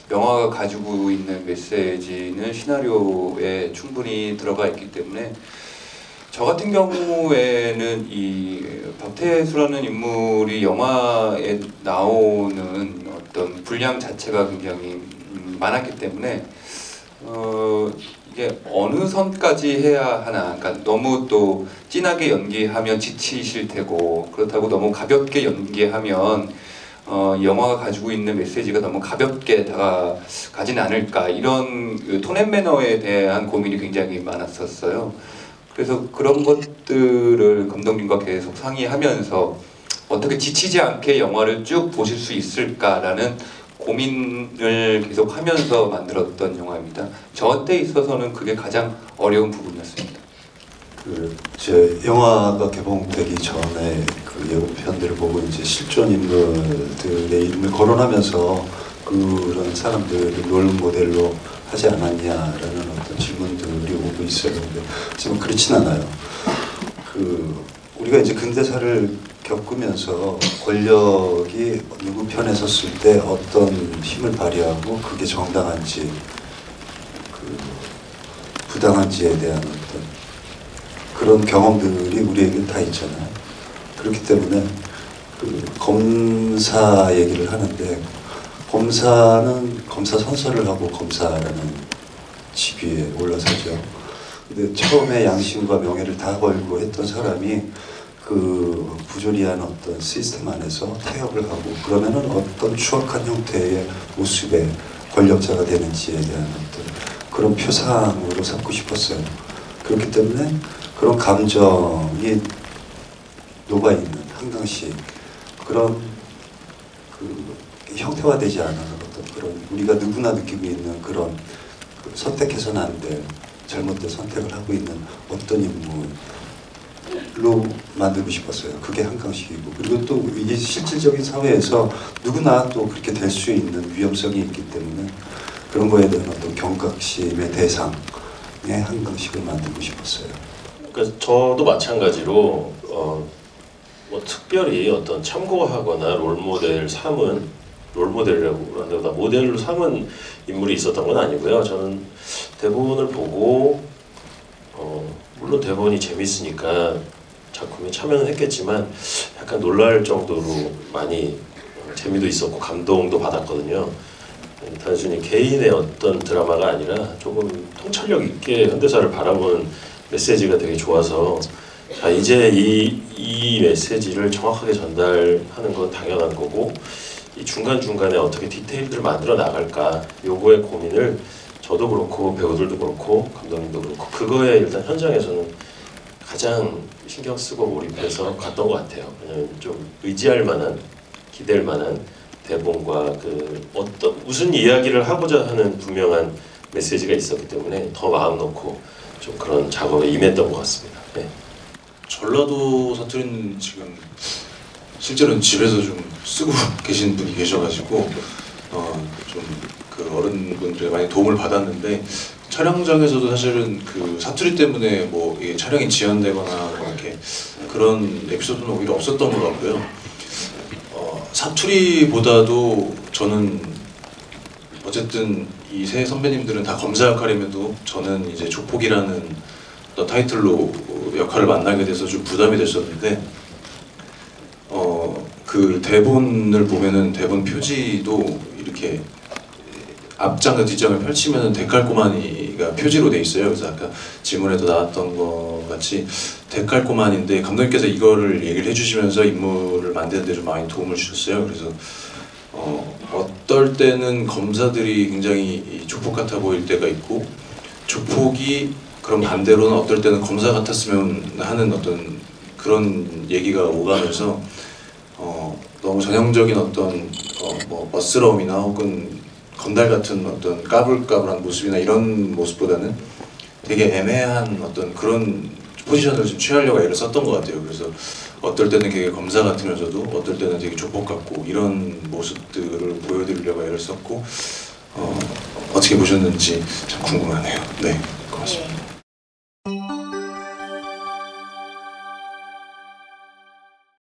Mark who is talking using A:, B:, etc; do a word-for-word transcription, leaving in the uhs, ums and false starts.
A: 영화가 가지고 있는 메시지는 시나리오에 충분히 들어가 있기 때문에 저 같은 경우에는 이 박태수라는 인물이 영화에 나오는 어떤 분량 자체가 굉장히 많았기 때문에 어 이게 어느 선까지 해야 하나, 그러니까 너무 또 진하게 연기하면 지치실 테고 그렇다고 너무 가볍게 연기하면 어, 영화가 가지고 있는 메시지가 너무 가볍게 다가가진 않을까, 이런 그 톤앤 매너에 대한 고민이 굉장히 많았었어요. 그래서 그런 것들을 감독님과 계속 상의하면서 어떻게 지치지 않게 영화를 쭉 보실 수 있을까라는 고민을 계속 하면서 만들었던 영화입니다. 저한테 있어서는 그게 가장 어려운 부분이었습니다.
B: 그 제 영화가 개봉되기 전에 그 예고편들을 보고 이제 실존 인물들의 이름을 거론하면서 그런 사람들을 롤 모델로 하지 않았냐라는 어떤 질문들이 오고 있어요. 근데 지금 그렇진 않아요. 그 우리가 이제 근대사를 겪으면서 권력이 누구 편에 섰을 때 어떤 힘을 발휘하고 그게 정당한지 그 부당한지에 대한 어떤 그런 경험들이 우리에게 다 있잖아요. 그렇기 때문에 그 검사 얘기를 하는데, 검사는 검사 선서를 하고 검사라는 직위에 올라서죠. 근데 처음에 양심과 명예를 다 걸고 했던 사람이 그 부조리한 어떤 시스템 안에서 타협을 하고 그러면은 어떤 추악한 형태의 모습의 권력자가 되는지에 대한 어떤 그런 표상으로 삼고 싶었어요. 그렇기 때문에 그런 감정이 녹아있는 한강식, 그런 그 형태화되지 않은 어떤 그런 우리가 누구나 느끼고 있는 그런 그 선택해서는 안 될 잘못된 선택을 하고 있는 어떤 인물로 만들고 싶었어요. 그게 한강식이고, 그리고 또 이게 실질적인 사회에서 누구나 또 그렇게 될 수 있는 위험성이 있기 때문에 그런 거에 대한 어떤 경각심의 대상의 한강식을 만들고 싶었어요.
C: 그러니까 저도 마찬가지로 어, 뭐 특별히 어떤 참고하거나 롤모델 삼은, 롤모델이라고 한다거나 모델로 삼은 인물이 있었던 건 아니고요. 저는 대본을 보고 어, 물론 대본이 재밌으니까 작품에 참여는 했겠지만 약간 놀랄 정도로 많이 재미도 있었고 감동도 받았거든요. 단순히 개인의 어떤 드라마가 아니라 조금 통찰력 있게 현대사를 바라보는 메시지가 되게 좋아서, 자 이제 이, 이 메시지를 정확하게 전달하는 건 당연한 거고 이 중간중간에 어떻게 디테일들을 만들어 나갈까, 요거의 고민을 저도 그렇고 배우들도 그렇고 감독님도 그렇고 그거에 일단 현장에서는 가장 신경 쓰고 몰입해서 갔던 것 같아요. 왜냐면 좀 의지할 만한, 기댈 만한 대본과 그 어떤 무슨 이야기를 하고자 하는 분명한 메시지가 있었기 때문에 더 마음 놓고 좀 그런 작업에 임했던 것 같습니다. 네.
D: 전라도 사투리는 지금 실제로는 집에서 좀 쓰고 계신 분이 계셔가지고 어 좀 그 어른분들의 많이 도움을 받았는데, 촬영장에서도 사실은 그 사투리 때문에 뭐 이게 촬영이 지연되거나 뭐 이렇게 그런 에피소드는 오히려 없었던 것 같고요. 어, 사투리보다도 저는 어쨌든 이 세 선배님들은 다 검사 역할임에도 저는 이제 조폭이라는 어떤 타이틀로 역할을 만나게 돼서 좀 부담이 됐었는데, 어, 그 대본을 보면은 대본 표지도 이렇게 앞장과 뒷장을 펼치면은 데칼코마니가 표지로 돼 있어요. 그래서 아까 질문에도 나왔던 것 같이 데칼코마니인데 감독님께서 이거를 얘기를 해주시면서 인물을 만드는 데 좀 많이 도움을 주셨어요. 그래서 어, 어떨 때는 검사들이 굉장히 조폭 같아 보일 때가 있고, 조폭이 그럼 반대로는 어떨 때는 검사 같았으면 하는 어떤 그런 얘기가 오가면서 어, 너무 전형적인 어떤 어, 뭐 멋스러움이나 혹은 건달 같은 어떤 까불까불한 모습이나 이런 모습보다는 되게 애매한 어떤 그런 포지션을 좀 취하려고 애를 썼던 것 같아요. 그래서 어떨 때는 되게 검사 같으면서도 어떨 때는 되게 조폭 같고 이런 모습들을 보여드리려고 애를 썼고, 어, 어떻게 보셨는지 참 궁금하네요. 네, 고맙습니다.